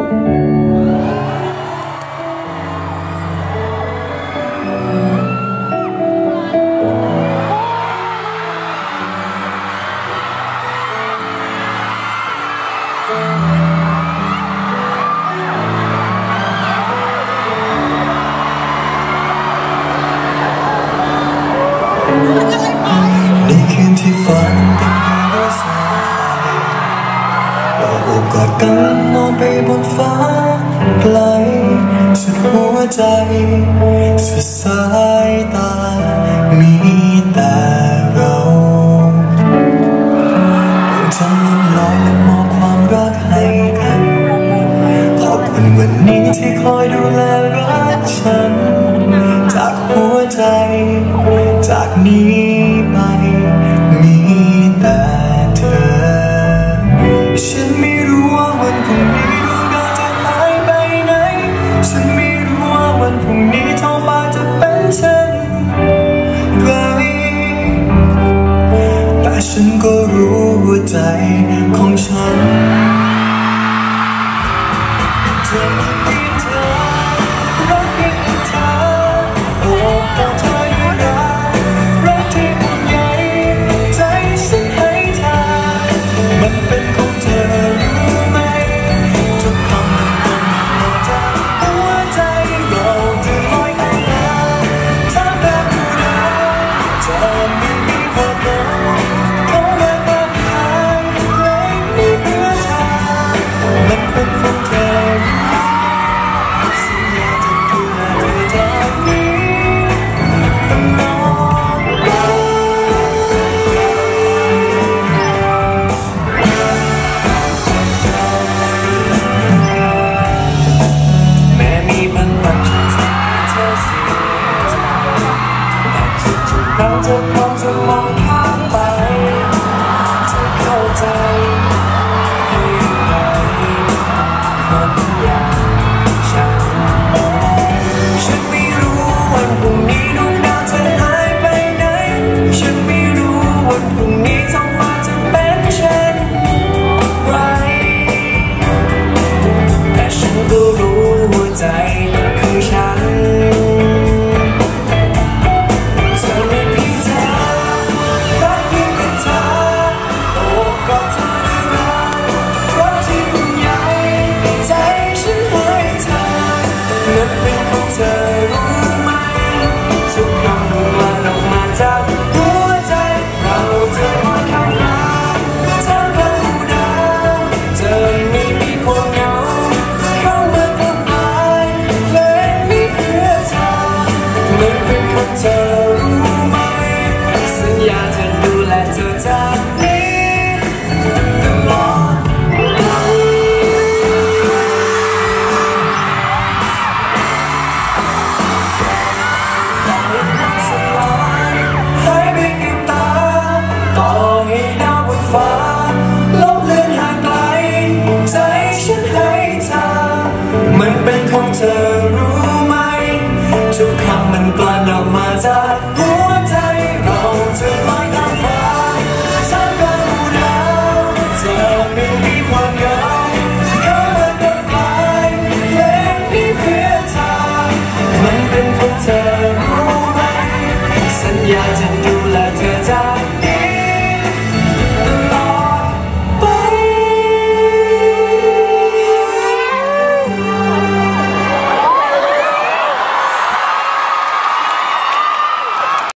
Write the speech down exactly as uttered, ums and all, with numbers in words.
ในคืนที่ฝันเต็มไปด้วยแสงไฟเราโอบกอดกันมองไปบนฟ้าไกลสุดหัวใจสุดสายตามีแต่เราดวงจันทร์ลอยและมอบความรักให้กันขอบคุณวันนี้ที่คอยดูแลรักฉันจากหัวใจจากนี้ไปมีแต่เธอฉันไม่รู้ว่าวันพรุ่งนี้ดวงดาวจะหายไปไหนฉันไม่รู้ว่าวันพรุ่งนี้ท้องฟ้าจะเป็นเช่นไรแต่ฉันก็รู้ว่าใจของฉันจะมีเพียงเธอรักเพียงเธอโอ้กอดเธอด้วยรักรักที่ห่วงใยใจฉันให้เธอมันเป็นของเธอรู้ไหมทุกคำมันเป็นมาจากหัวใจเราจะลอยข้ามฟ้าท่ามกลางดวงดาวจะไม่มีความหนาวเขาแม้ว่าหายเพลงนี้เพื่อเธอมันเป็นของเธอเราจะมองจะมองข้ามไปจะเข้าใจให้ใครคนอย่างฉันฉันไม่รู้วันพรุ่งนี้ดวงดาวจะหายไปไหนฉันไม่รู้วันพรุ่งนี้ท้องฟ้าจะเป็นเช่นไรแต่ฉันก็รู้ว่าใจของฉันเธอรู้ไหมทุกคำมันกลั่นออกมาจากหัวใจเราจะลอยข้ามฟ้าท่ามกลางดวงดาวจะไม่มีความเหงาเข้ามาทำลายเพลงนี้เพื่อเธอมันเป็นของเธอรู้ไหมสัญญาจะดูแลเธอจากนี้ตลอดมันเป็นของเธอรู้ไหมทุกคำมันกลั่นออกมาจากหัว